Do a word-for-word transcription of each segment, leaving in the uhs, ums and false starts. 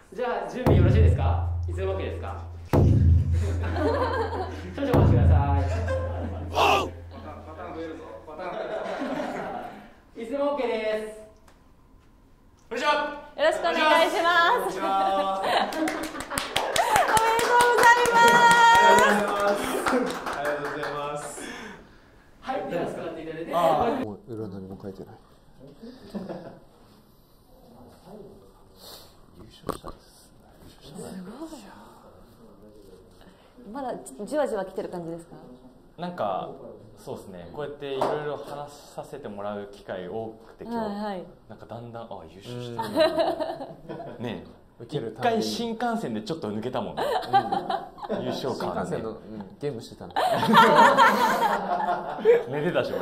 じゃあ準備よろしいですか？いつでも OK ですか？少々お待ちください。いつでも OK です。こんにちは。 よろしくお願いします。おめでとうございます。 ありがとうございます。 はい、では使っていただいて。 もう裏何も書いてない。優勝したんです。 すごい。まだじわじわ来てる感じですか？ なんかそうですね。こうやっていろいろ話させてもらう機会多くて今日、はいはい、なんかだんだんあ優勝してるね。一回新幹線でちょっと抜けたもんね。うん、優勝感、ね。 新幹線の、うん、ゲームしてたの。 寝てたし俺。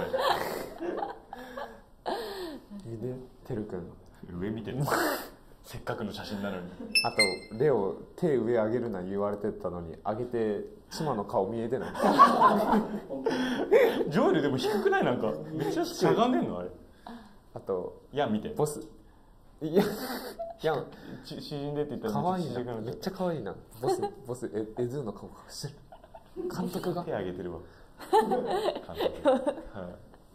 で、てるくん上見てる。せっかくの写真なのに。 あとレオ手上上げるな言われてたのに上げて妻の顔見えてない。 ジョエルでも低くないなんかめっちゃしゃがんでんのあれ。 あといや見てボスいやいや縮んでって言ったら可愛いなめっちゃ可愛いなボスボスエエズーの顔隠してる監督が手上げてるわ監督はい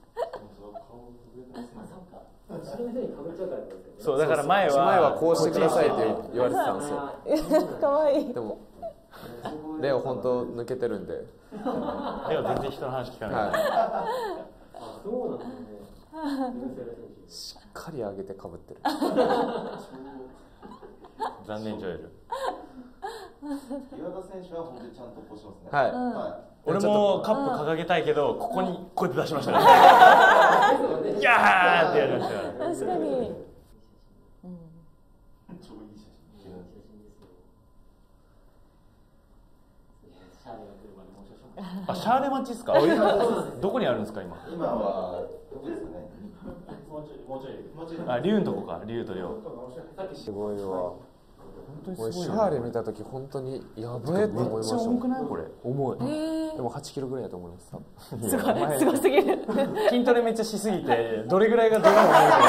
そうだから前は前はこうしてくださいって言われてたんですよ。 可愛い。 でもレオ本当抜けてるんで。 レオ全然人の話聞かない。はい、 そうなんですね。 しっかり上げてかぶってる。 残念ジョエル。 岩田選手は本当にちゃんとこうしますね。 はい。 はい、 俺もカップ掲げたいけどここにこうやって出しましたね。いやーってやりました。 確かに。 あ、シャーレ待ちですか？どこにあるんですか今？ 今はどこですかね。 あ、リュウのとこか、リュウとリョウ。 すごいわ。 本当にすごい、ね。 シャーレ見た時本当にやべえって思いました。めっちゃ重くないこれ？ 重い。でもはちキロぐらいだと思います。 すごい、すごすぎる。 筋トレめっちゃしすぎてどれぐらいがどれぐらいか分かんない。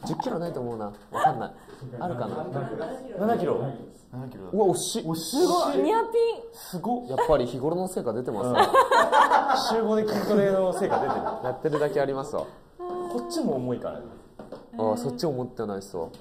じゅっキロないと思うな。わかんない。あるかな。 ななキロ。ななキロだ。 うわ惜しい。 惜しい。 すごい。ニアピン。 すご。 やっぱり日頃の成果出てますね。 週ごで筋トレの成果出てる。 やってるだけありますわ。 こっちも重いからね。 ああ、そっち思ってないっすわ。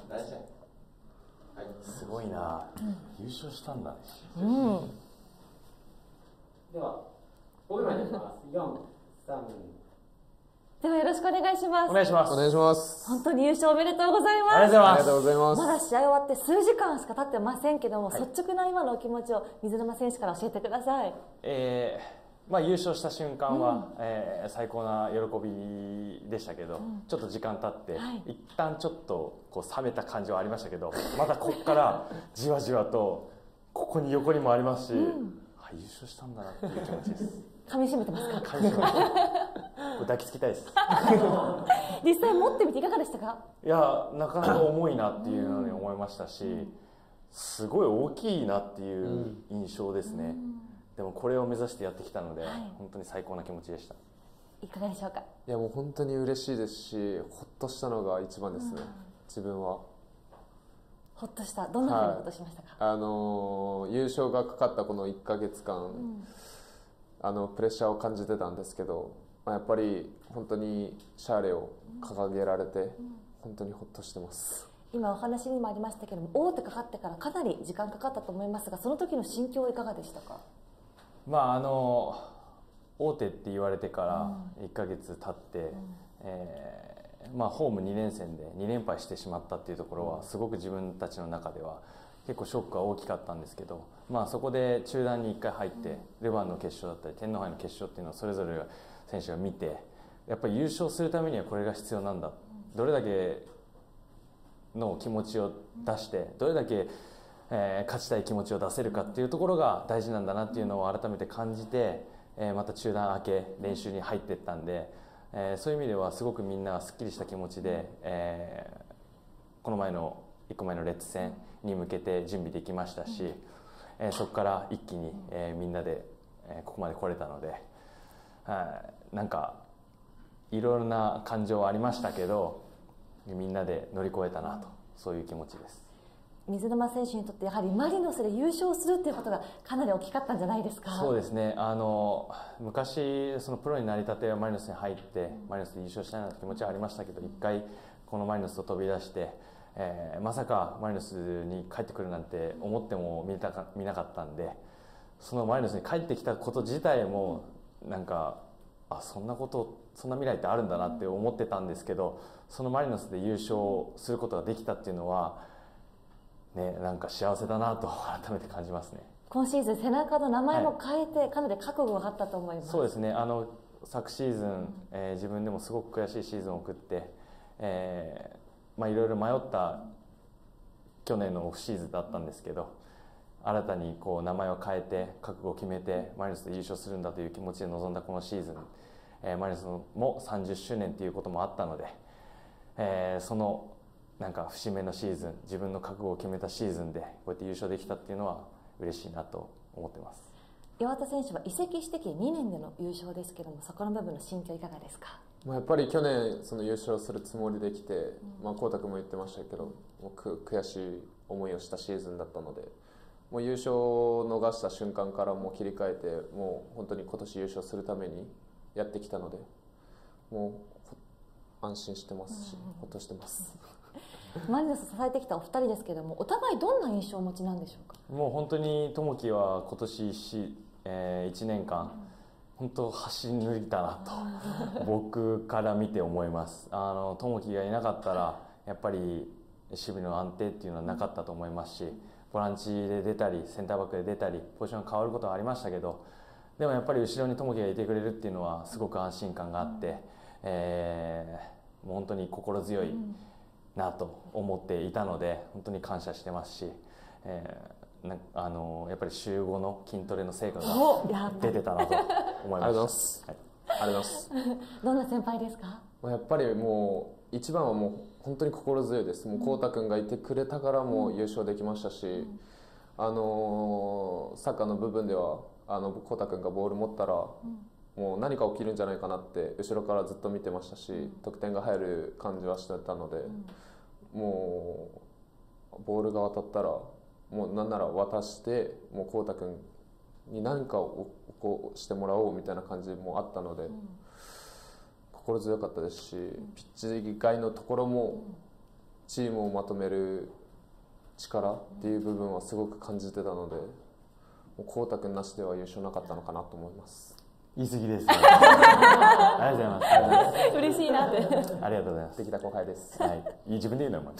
すごいな。優勝したんだね。 うん。 では、ごびょうまえになります。よん、さん。 ではよろしくお願いします。 お願いします。 お願いします。 本当に優勝おめでとうございます。 ありがとうございます。 まだ試合終わって数時間しか経ってませんけども、はい、率直な今のお気持ちを水沼選手から教えてください。 えー、まあ優勝した瞬間は、うん、えー、最高な喜びでしたけど、うん、ちょっと時間経って、はい、一旦ちょっとこう冷めた感じはありましたけど、またここからじわじわとここに横にもありますし、うん、あ、優勝したんだなっていう気持ちです。 噛み締めてますか？ 噛み締めて抱きつきたいです。 実際持ってみていかがでしたか？ いや、なかなか重いなっていうのに思いましたし、すごい大きいなっていう印象ですね。でもこれを目指してやってきたので、はい、本当に最高な気持ちでした。 いかがでしょうか？ いやもう本当に嬉しいですし、ほっとしたのが一番ですね。自分はほっとした。どんなふうにほっとしましたか？ はい、あのー、優勝がかかったこのいっかげつかん、うん、あのプレッシャーを感じてたんですけど、まあ、やっぱり本当にシャーレを掲げられて、うん、本当にほっとしてます。 今お話にもありましたけども、王手かかってからかなり時間かかったと思いますが、その時の心境はいかがでしたか？ まああの王手って言われてからいっかげつ経って、うん、えー、まあ、ホームにねん戦でに連敗してしまったっていうところはすごく自分たちの中では結構ショックが大きかったんですけど、まあ、そこで中断にいっかい入ってルヴァンの決勝だったり天皇杯の決勝っていうのをそれぞれ選手が見て、やっぱり優勝するためにはこれが必要なんだ、どれだけの気持ちを出してどれだけえー、勝ちたい気持ちを出せるかっていうところが大事なんだなっていうのを改めて感じて、えー、また中断明け練習に入っていったんで、えー、そういう意味ではすごくみんながすっきりした気持ちで、えー、この前のいっこまえのレッツ戦に向けて準備できましたし、えー、そこから一気に、えー、みんなで、えー、ここまで来れたので、はい、なんかいろいろな感情はありましたけどみんなで乗り越えたなと、そういう気持ちです。 水沼選手にとってやはりマリノスで優勝するっていうことがかなり大きかったんじゃないですか。 そうですね、あの昔そのプロになりたてはマリノスに入ってマリノスで優勝したいなという気持ちはありましたけど、一回このマリノスと飛び出して、えー、まさかマリノスに帰ってくるなんて思っても見たか見なかったんで、そのマリノスに帰ってきたこと自体もなんかあそんなことそんな未来ってあるんだなって思ってたんですけど、そのマリノスで優勝することができたっていうのは、ね、なんか幸せだなと改めて感じますね。 今シーズン背中の名前も変えて、はい、かなり覚悟があったと思います。 そうですね、あの昨シーズン、えー、自分でもすごく悔しいシーズンを送って、えーまあ、いろいろ迷った去年のオフシーズンだったんですけど、新たにこう名前を変えて覚悟を決めてマリノスで優勝するんだという気持ちで臨んだこのシーズン、えー、マリノスもさんじゅっしゅうねんということもあったので、えー、そのなんか節目のシーズン、自分の覚悟を決めたシーズンでこうやって優勝できたっていうのは嬉しいなと思ってます。 岩田選手は移籍してきてにねんでの優勝ですけども、そこの部分の心境いかがですか。 まあやっぱり去年その優勝するつもりできて、うんまあ、光太君も言ってましたけど、もうく悔しい思いをしたシーズンだったので、もう優勝を逃した瞬間からもう切り替えて、もう本当に今年優勝するためにやってきたので、もう安心してますし、ほっとしてます。 マリノス支えてきたお二人ですけども、お互いどんな印象をお持ちなんでしょうか。 もう本当に友樹は今年し、えー、いちねんかん本当走り抜いたなと僕から見て思います。あの友樹がいなかったらやっぱり守備の安定っていうのはなかったと思いますし、ボランチで出たりセンターバックで出たりポジションが変わることはありましたけど、でもやっぱり後ろに友樹がいてくれるっていうのはすごく安心感があって、えー、もう本当に心強いなと思っていたので本当に感謝してますし、えー、なあのやっぱり週ごの筋トレの成果が出てたなと思いました。ありがとうございます。はい、ありがとうございます。 どんな先輩ですか。 やっぱりもう一番はもう本当に心強いです。もう光太君がいてくれたからもう優勝できましたし、うん、あのサッカーの部分ではあの光太君がボール持ったら、うん、もう何か起きるんじゃないかなって後ろからずっと見てましたし、うん、得点が入る感じはしてたので、うん、もうボールが渡ったらもうなんなら渡してもう光太君に何かをこうしてもらおうみたいな感じもあったので、うん、心強かったですし、ピッチ外のところもチームをまとめる力っていう部分はすごく感じてたので、もう光太君なしでは優勝なかったのかなと思います。 言い過ぎです、ね、ありがとうございます。 嬉しいなって。 ありがとうございます。 できた後輩です。 はい。自分で言うのお前。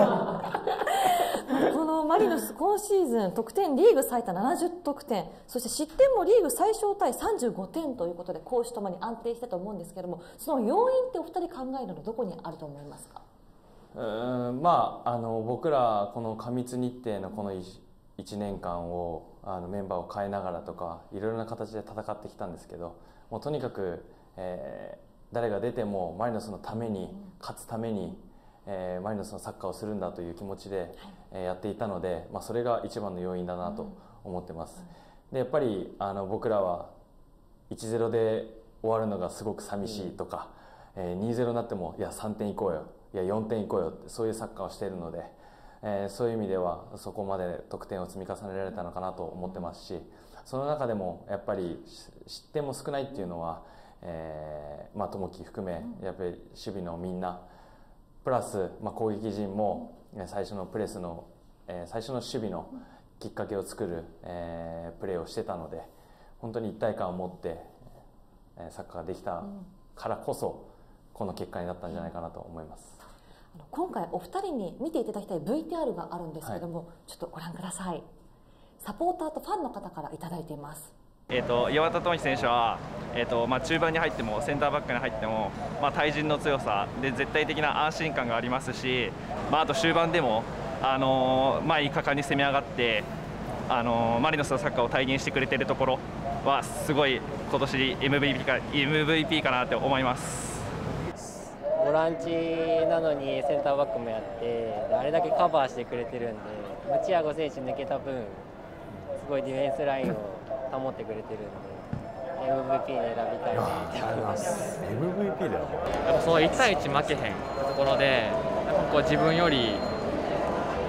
このマリノス今シーズン得点リーグ最多ななじゅう得点、そして失点もリーグ最小タイさんじゅうごてんということで攻守ともに安定したと思うんですけれども、その要因ってお二人考えるのはどこにあると思いますか。 うーんまああの僕らこの過密日程のこのいちねんかんをあのメンバーを変えながらとかいろいろな形で戦ってきたんですけど、もうとにかく、えー、誰が出てもマリノスのために勝つために、えー、マリノスのサッカーをするんだという気持ちで、はいえー、やっていたので、まあ、それが一番の要因だなと思ってます。でやっぱりあの僕らはいちたいゼロで終わるのがすごく寂しいとか、うんえー、にたいゼロになってもいやさんてんいこうよいやよんてんいこうよってそういうサッカーをしているので、えー、そういう意味ではそこまで得点を積み重ねられたのかなと思ってますし、その中でもやっぱり失点も少ないっていうのは、えーまあ、友樹含めやっぱり守備のみんなプラス、まあ、攻撃陣も最初のプレスの、えー、最初の守備のきっかけを作る、えー、プレーをしてたので、本当に一体感を持ってサッカーができたからこそこの結果になったんじゃないかなと思います。 今回お二人に見ていただきたい ブイティーアール があるんですけども、はい、ちょっとご覧ください。サポーターとファンの方からいただいています。 えーと、岩田智樹選手は、えーとまあ、中盤に入ってもセンターバックに入っても、まあ、対人の強さで絶対的な安心感がありますし、まあ、あと終盤でも、あのー、前に果敢に攻め上がって、あのー、マリノスのサッカーを体現してくれているところはすごい今年 エムブイピー か、エムブイピー かなと思います。 ボランチなのにセンターバックもやってあれだけカバーしてくれてるんで、チアゴ選手抜けた分すごいディフェンスラインを保ってくれてるんで エムブイピー で選びたいなって思います。 エムブイピー だよ。 やっぱそのいちたいいち負けへんってところで、やっぱこう自分より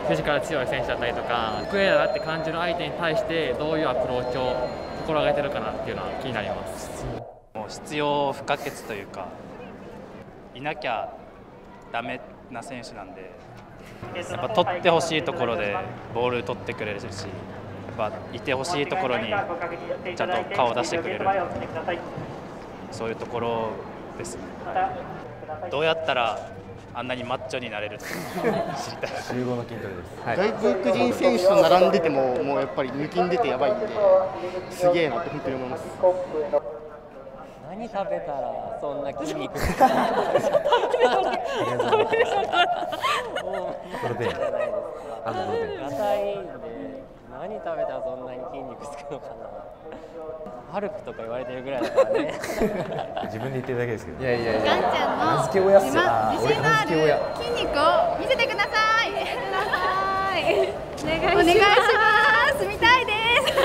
フィジカル強い選手だったりとか、得意だなって感じる相手に対してどういうアプローチを心がけてるかなっていうのは気になります。 もう必要不可欠というか、いなきゃダメな選手なんで、やっぱ取ってほしいところでボール取ってくれるし、やっぱいてほしいところにちゃんと顔を出してくれる、そういうところですね。どうやったらあんなにマッチョになれるとか知りたい。 集合の筋トレです、 はい、外国人選手と並んでても、もうやっぱり抜きに出てやばいんで、すげえなって本当に思います。 何食べたらそんな筋肉つくプロテイン、あのプロテイン。 硬いんで、何食べたらそんなに筋肉つくのかな。ハルクとか言われてるぐらいだからね。 自分で言ってるだけですけど。 いやいやいや。ガンちゃんの名付け親っすよ。 自信のある筋肉を見せてください。はい。お願いします。見たいです。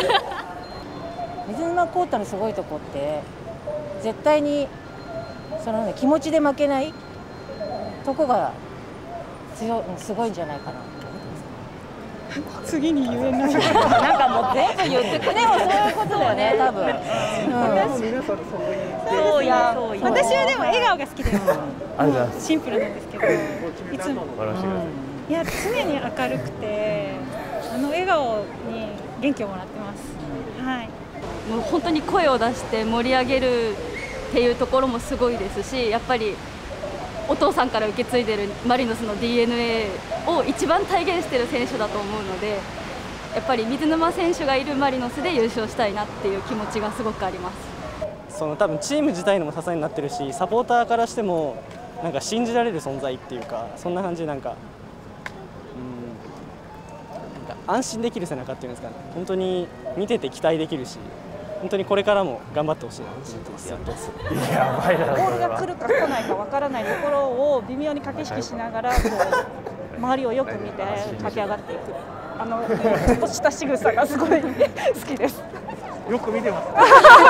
水沼宏太のすごいとこって絶対にその、ね、気持ちで負けないとこが強いすごいんじゃないかな。 次に言えない。 なんかもう全部言ってくれ。でもそういうことだよね、多分。うん、 そういや、私はでも笑顔が好きです。シンプルなんですけど、いつも。いや、常に明るくて、あの笑顔に元気をもらってます。はい。 もう本当に声を出して盛り上げるっていうところもすごいですし、やっぱりお父さんから受け継いでるマリノスの ディーエヌエー を一番体現している選手だと思うので、やっぱり水沼選手がいるマリノスで優勝したいなっていう気持ちがすごくあります。 その多分チーム自体のも支えになってるし、サポーターからしてもなんか信じられる存在っていうか、そんな感じでなんか、うん、なんか安心できる背中っていうんですかね。本当に見てて期待できるし、本当にこれからも頑張ってほしいなと思ってます。 やばいな。 ボールが来るか来ないかわからないところを微妙に駆け引きしながらこう周りをよく見て駆け上がっていく。あのちょっとした仕草がすごい好きです。 よく見てます。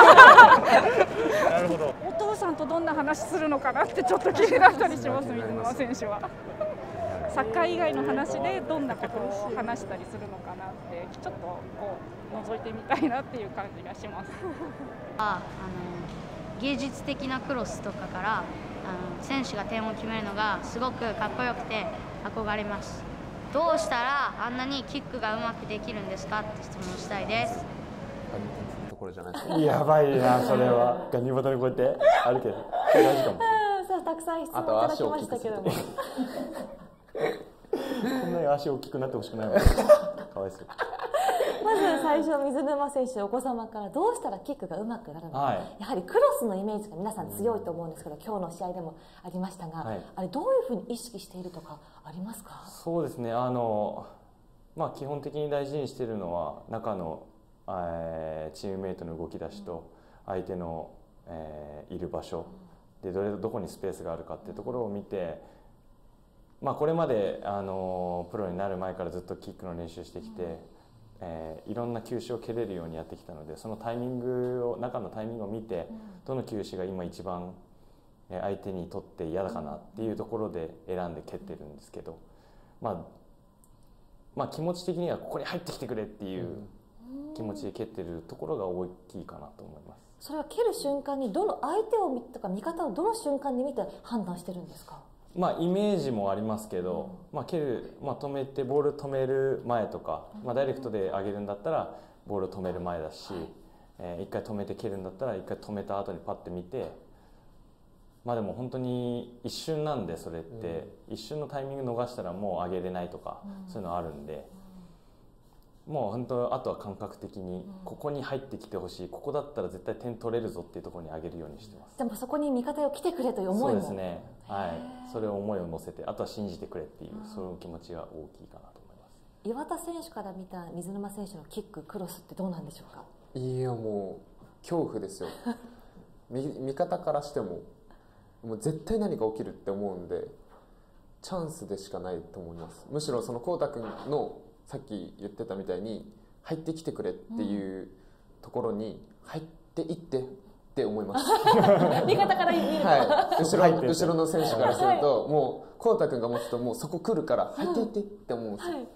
なるほど。 お父さんとどんな話するのかなってちょっと気になったりします、水沼選手は。サッカー以外の話でどんなことを話したりするのかなってちょっとこう覗いてみたいなっていう感じがします。 あの芸術的なクロスとかからあの選手が点を決めるのがすごくかっこよくて憧れます。どうしたらあんなにキックがうまくできるんですかって質問したいです。 ところじゃないですか。 やばいな、それは。ガニ股にこうやって歩ける。大事かも。 さあ、たくさん質問いただきましたけども。 こんなに足大きくなってほしくないわ。かわいそう。 まず最初、水沼選手、お子様からどうしたらキックがうまくなるのか、はい、やはりクロスのイメージが皆さん強いと思うんですけど、うん、今日の試合でもありましたが、はい、あれどういうふうに意識しているとかありますか？ そうですね、あの、まあ、基本的に大事にしているのは中の、えー、チームメイトの動き出しと相手の、えー、いる場所でどれどこにスペースがあるかっていうところを見て、まあ、これまであのプロになる前からずっとキックの練習してきて、うん、えー、いろんな球種を蹴れるようにやってきたので、そのタイミングを中のタイミングを見て、うん、どの球種が今一番相手にとって嫌だかなっていうところで選んで蹴ってるんですけど、まあ、まあ気持ち的にはここに入ってきてくれっていう気持ちで蹴ってるところが大きいかなと思います。 それは蹴る瞬間にどの相手を見とか味方をどの瞬間に見て判断してるんですか？ まあ、イメージもありますけど、うん、まあ、蹴る、まあ、止めてボール止める前とか、まあ、ダイレクトで上げるんだったらボール止める前だし、えー、一回止めて蹴るんだったら一回止めた後にパッて見て、まあでも本当に一瞬なんでそれって、うん、一瞬のタイミング逃したらもう上げれないとか、うん、そういうのあるんで、もう本当あとは感覚的にここに入ってきてほしい、ここだったら絶対点取れるぞっていうところに上げるようにしてます。 でもそこに味方を来てくれという思いも。 そうですね、はい、それを思いを乗せて、あとは信じてくれっていう、そういう気持ちが大きいかなと思います。 岩田選手から見た水沼選手のキッククロスってどうなんでしょうか？ いやもう恐怖ですよ味方からしてももう絶対何か起きるって思うんでチャンスでしかないと思います。むしろその光太君のさっき言ってたみたいに入ってきてくれっていうところに入っていってって思います味方から見ると、 はい、後ろ後ろの選手からすると、はい、もう光太君が持つともうそこ来るから入っていってって思うんですよ、はい、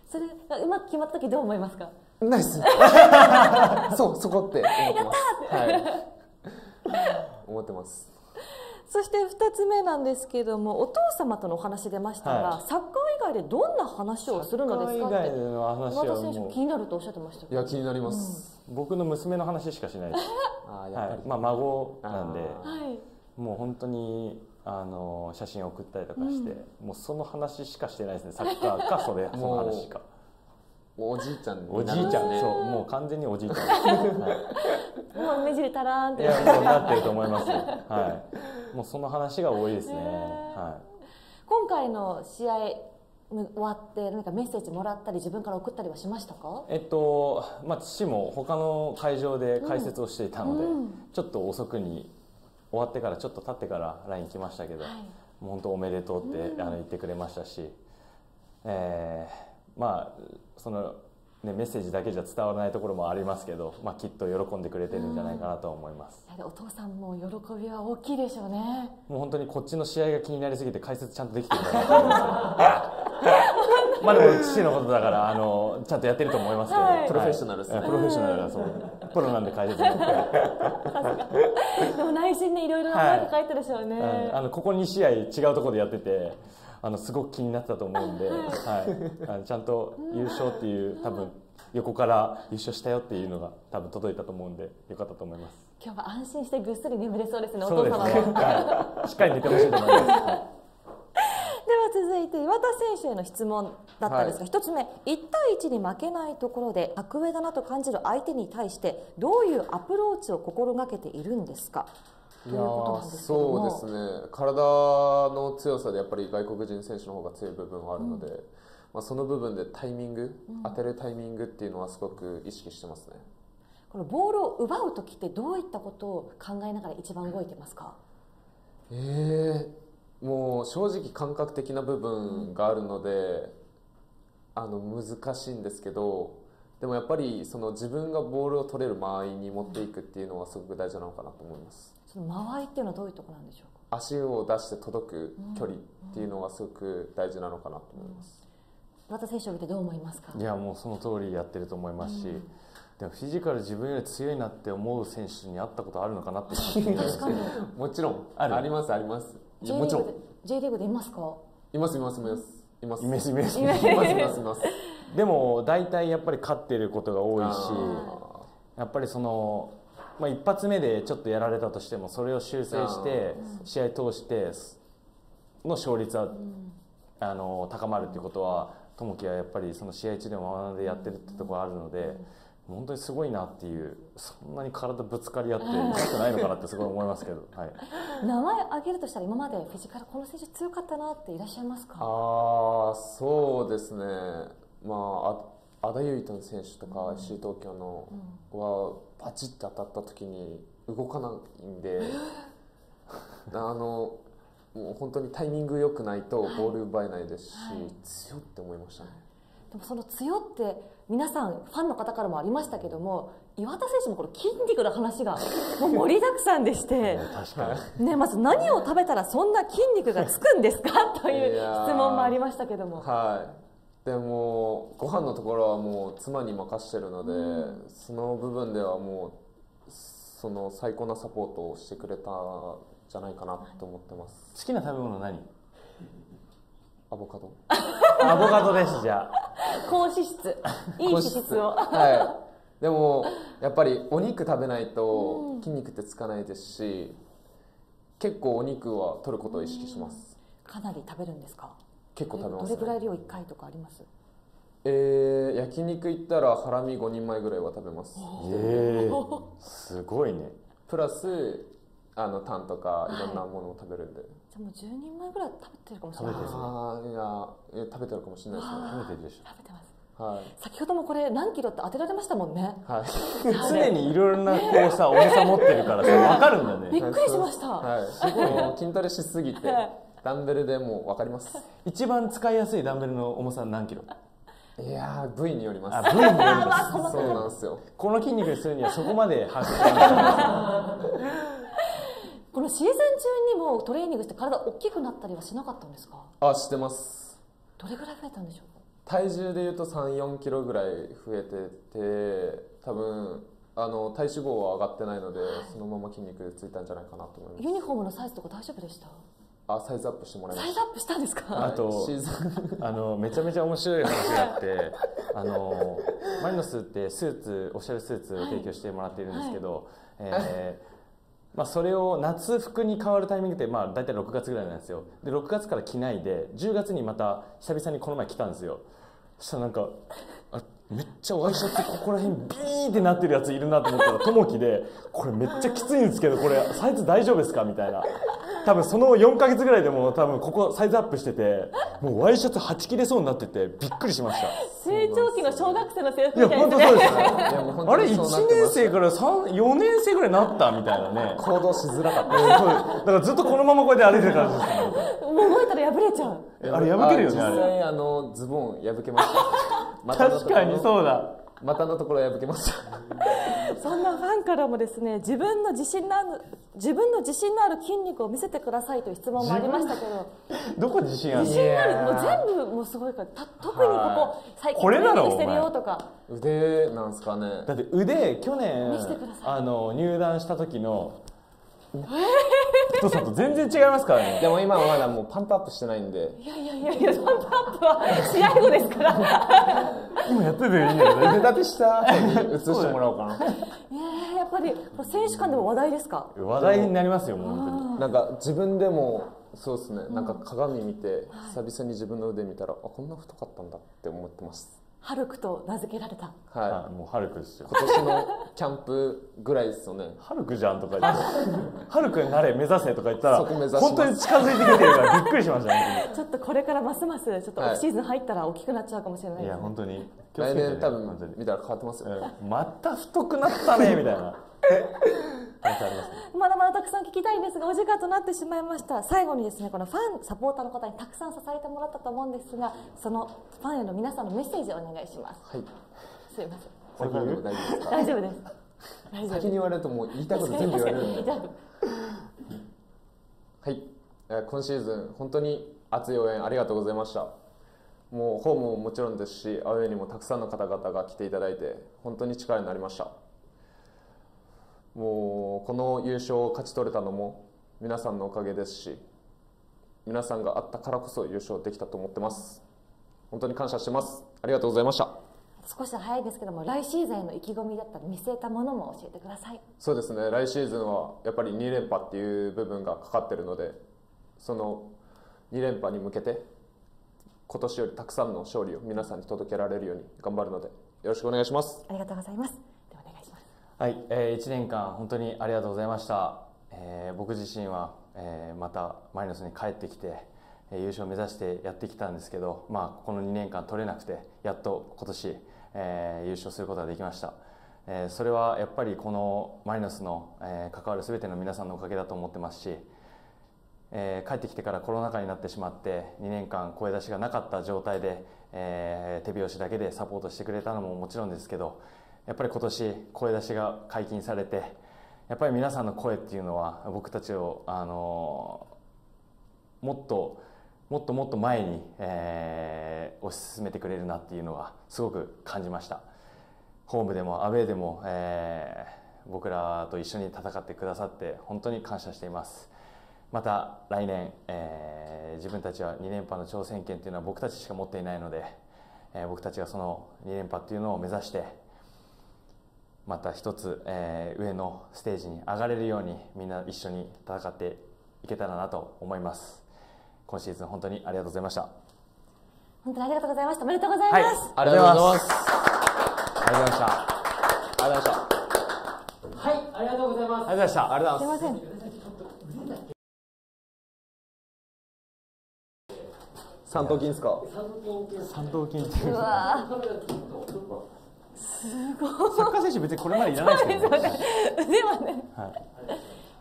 それうまく決まった時どう思いますか？ ナイスそうそこって思ってます。はい思ってます。 そしてふたつめなんですけれども、お父様とのお話出ましたが、はい、サッカー以外でどんな話をするのですかって。 サッカー以外の話はもう岩田選手気になるとおっしゃってました。 いや気になります、 うん、僕の娘の話しかしないですあやっぱり、はい、まあ孫なんで、はい、もう本当にあの写真送ったりとかして、うん、もうその話しかしてないですね。サッカーかそれその話しか。 おじいちゃん、 おじいちゃんね、そうもう完全におじいちゃんです、はい、 もう目尻たらーんって。 いやもうなってると思いますよ、はい、もうその話が多いですね、はい、 今回の試合終わって何かメッセージもらったり自分から送ったりはしましたか？ えっとまあ父も他の会場で解説をしていたので、うん、ちょっと遅くに終わってからちょっと経ってから ライン 来ましたけど、はい、もう本当おめでとうって、うん、あの言ってくれましたし、えー、まあその、ね、メッセージだけじゃ伝わらないところもありますけど、まあ、きっと喜んでくれてるんじゃないかなと思います、 うん、お父さんも喜びは大きいでしょうね。 もう本当にこっちの試合が気になりすぎて解説ちゃんとできてるんだなと思いますまあでも父のことだからあのちゃんとやってると思いますけど、はい、 プロフェッショナルですね、 はい、プロフェッショナルだそうプロなんで解説もでも内心にいろいろな思いが書いてるでしょうね、はい、 あのここに試合違うところでやっててあのすごく気になってたと思うんで、はい、あのちゃんと優勝っていう多分横から優勝したよっていうのが多分届いたと思うんでよかったと思います。 今日は安心してぐっすり眠れそうですね。お父様は、はい、しっかり寝てほしいと思います、はい、では続いて岩田選手への質問だったんですが、はい、ひとつめいち対いちに負けないところで格上だなと感じる相手に対してどういうアプローチを心がけているんですか？ いやそうですね、体の強さでやっぱり外国人選手の方が強い部分はあるので、うん、まあ、その部分でタイミング、うん、当てるタイミングっていうのはすごく意識してますね。 このボールを奪う時ってどういったことを考えながら一番動いてますか？ えー、もう正直感覚的な部分があるので、うん、あの難しいんですけど、でもやっぱりその自分がボールを取れる間合いに持っていくっていうのはすごく大事なのかなと思います。 その間合いっていうのはどういうところなんでしょうか？ 足を出して届く距離っていうのがすごく大事なのかなと思います。 岩田選手を見てどう思いますか？ いやもうその通りやってると思いますし、うん、でもフィジカル自分より強いなって思う選手に会ったことあるのかなって気になります。 もちろんありますあります。もちろん J リーグでいますか？ いますいますいますいますイメージイメージいますいますいます。 でも大体やっぱり勝ってることが多いし、やっぱりその、まあ、一発目でちょっとやられたとしてもそれを修正して試合通しての勝率は、うん、あの高まるっていうことは友樹はやっぱりその試合中でも学んでやってるってところあるので、うん、本当にすごいなっていう、そんなに体ぶつかり合って強くないのかなってすごい思いますけど、はい、 名前挙げるとしたら今までフィジカルこの選手強かったなっていらっしゃいますか？ ああそうですね、まあ、アダユイタン選手とか エフシー 東京のはパチッと当たった時に動かないんであのもう本当にタイミング良くないとボール奪えないですし、はい、強って思いましたね。 でもその強って皆さんファンの方からもありましたけども、岩田選手もこの筋肉の話がもう盛りだくさんでして確かに、 ね、まず何を食べたらそんな筋肉がつくんですかという質問もありましたけども、 はい、でもご飯のところはもう妻に任してるので、うん、その部分ではもうその最高なサポートをしてくれたんじゃないかなと思ってます。 好きな食べ物何？ アボカド。 アボカドです。じゃあ高脂質、いい脂質をはい。でもやっぱりお肉食べないと筋肉ってつかないですし、結構お肉は取ることを意識します。 かなり食べるんですか？ 結構食べますね。 どれぐらい量いっかいとかあります？ えー、焼肉行ったらハラミごにんまえぐらいは食べます。 えー、すごいね。 プラスあのタンとかいろんなものを食べるんで、はい、 じゃあもうじゅうにんまえぐらい食べてるかもしれないですね。 あいや食べてるかもしれないですね。 食べてるでしょ。 食べてます。 はい、 先ほどもこれ何キロって当てられましたもんね。 はい、 常にいろいろなこうさ重さ持ってるからさ分かるんだね。 びっくりしました。 はい、すごい筋トレしすぎてダンベルでもう分かります。 一番使いやすいダンベルの重さ何キロ？ いやー部位によります。 あ部位によります。 そうなんですよ。 この筋肉にするにはそこまで測ってない。 このシーズン中にもトレーニングして体大きくなったりはしなかったんですか？ あ、してます。 どれぐらい増えたんでしょうか？ 体重でいうとさん、よんキロぐらい増えてて、多分あの体脂肪は上がってないので、そのまま筋肉ついたんじゃないかなと思います。 ユニフォームのサイズとか大丈夫でした？ あ、サイズアップしてもらいました。 サイズアップしたんですか？ あとシーズンあのめちゃめちゃ面白い話があってあのマリノスってスーツオフィシャルスーツを提供してもらっているんですけど、はいはい、えーまあ、それを夏服に変わるタイミングって、まあ、大体ろくがつぐらいなんですよ。でろくがつから着ないでじゅうがつにまた久々にこの前着たんですよ。そしたらなんかあめっちゃワイシャツここら辺ビーってなってるやついるなと思ったらともきでこれめっちゃきついんですけどこれサイズ大丈夫ですかみたいな。多分そのよんかげつぐらいでも多分ここサイズアップしててもうワイシャツはち切れそうになっててびっくりしました。 成長期の小学生の制服いやみたいですね。 本当そうですね。あれいちねん生からよねん生ぐらいになったみたいなね。 行動しづらかった。 だからずっとこのままこうやって歩いてる感じですね。 もう覚えたら破れちゃう。 あれ破けるよね。あれ実際あのズボン破けました。 確かにそうだ。 股のところ破けました。 そんなファンからもですね、自分の自信のある自分の自信のある筋肉を見せてくださいという質問もありましたけど、 どこ自信あるの？ 自信ある、もう全部もうすごいから、た特にここ最近トレーニングしてるよとか。 腕なんですかね。 だって腕去年見せてください。 あの入団した時の太さと全然違いますからね。 でも今はまだもうパンプアップしてないんで。 いやいやいやいや、パンプアップは試合後ですから。 今やってていいんだよね。 腕立てした後に映してもらおうかな。 えー、やっぱり選手間でも話題ですか？ 話題になりますよ、もう本当に。 なんか自分でもそうですね、なんか鏡見て久々に自分の腕見たら、あ、こんな太かったんだって思ってます。 ハルクと名付けられた。 はい、 もうハルクですよ。 今年のキャンプぐらいですよね。 ハルクじゃんとか言って、ハルクになれ目指せとか言ったら、 そこ目指します本当に近づいてきてるからびっくりしましたね。 ちょっとこれからますますちょっとオフシーズン入ったら大きくなっちゃうかもしれないですね。 いや本当に。 来年多分見たら変わってますよ。 また太くなったねみたいな。 まだまだたくさん聞きたいんですがお時間となってしまいました。最後にですね、このファンサポーターの方にたくさん支えてもらったと思うんですが、そのファンへの皆さんのメッセージをお願いします。 はい。 すいません。 先に大丈夫ですか？ 大丈夫です。大丈夫。 先に言われるともう言いたいこと全部言われるんで。はい。今シーズン本当に熱い応援ありがとうございました。もうホームももちろんですし、アウェーにもたくさんの方々が来ていただいて本当に力になりました。もうこの優勝を勝ち取れたのも皆さんのおかげですし、皆さんがあったからこそ優勝できたと思ってます。本当に感謝してます。ありがとうございました。 少し早いですけども、来シーズンへの意気込みだったり見据えたものも教えてください。 そうですね、来シーズンはやっぱりに連覇っていう部分がかかっているので、そのに連覇に向けて今年よりたくさんの勝利を皆さんに届けられるように頑張るのでよろしくお願いします。 ありがとうございます。ではお願いします。 はい、えー、いちねんかん本当にありがとうございました。えー、僕自身は、えー、またマリノスに帰ってきて、えー、優勝を目指してやってきたんですけど、まあ、このにねんかん取れなくてやっと今年、えー、優勝することができました。えー、それはやっぱりこのマリノスの、えー、関わる全ての皆さんのおかげだと思ってますし、えー、帰ってきてからコロナ禍になってしまってにねんかん声出しがなかった状態で、えー、手拍子だけでサポートしてくれたのももちろんですけど、やっぱり今年声出しが解禁されて、やっぱり皆さんの声っていうのは僕たちを、あのー、もっともっともっと前に、えー、推し進めてくれるなっていうのはすごく感じました。ホームでもアウェーでも、えー、僕らと一緒に戦ってくださって本当に感謝しています。また来年、えー、自分たちはに連覇の挑戦権っていうのは僕たちしか持っていないので、えー、僕たちがそのに連覇っていうのを目指してまた一つ、えー、上のステージに上がれるようにみんな一緒に戦っていけたらなと思います。今シーズン本当にありがとうございました。 本当にありがとうございました。おめでとうございます。 はい、 ありがとうございます。 ありがとうございました。 ありがとうございました。 はい、ありがとうございます。 ありがとうございました。 ありがとうございます。 すいません。 三頭筋ですか？ 三頭筋っていう。 うわー。すごい。 サッカー選手別にこれまでいらないですけどね。 腕はね。 はい。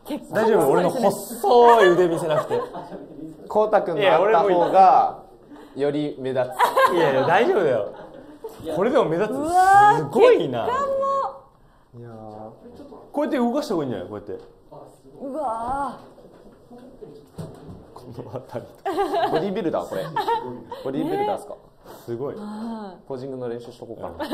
結構大丈夫、俺の細い腕見せなくて。 こうたくんのあった方がより目立つ。 いやいや大丈夫だよ。これでも目立つ。すごいな。いやこうやって動かした方がいいんじゃない？こうやって。 うわこの辺り。 ボディビルダーこれ。ボディビルダーですか？ すごい。 ポージングの練習しとこうかな。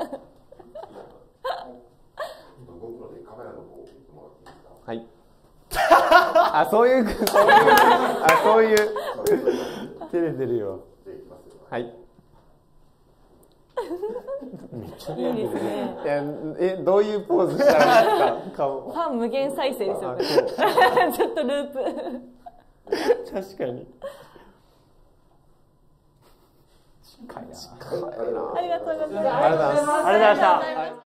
はい。あ、そういう、そういう、あ、そういう。 照れてるよ。 はい。 めっちゃいいですね。 いや、え、どういうポーズしたらいいですか、顔。 ファン無限再生ですよ、これ。ずっとループ。 確かに。 近いな。 ありがとうございます。 ありがとうございます。 ありがとうございました。